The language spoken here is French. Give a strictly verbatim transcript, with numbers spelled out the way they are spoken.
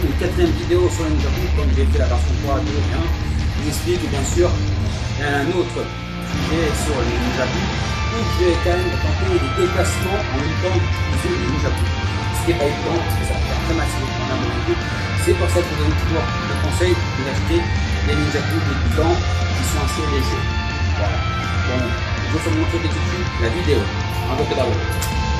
une quatrième vidéo sur le Ninjaku, comme j'ai fait la version trois, deux, un. Je vous explique bien sûr un autre sujet sur le Ninjaku, où je vais quand même tenter des déplacements en même temps d'utiliser le Ninjaku. Ce qui n'est pas évident parce que ça peut faire très massif en un moment. C'est pour ça que je vous donne toujours le conseil d'acheter des Ninjaku débutants qui sont assez légers. Voilà. Bon, je vous montrer tout de suite la vidéo. Un peu d'abord.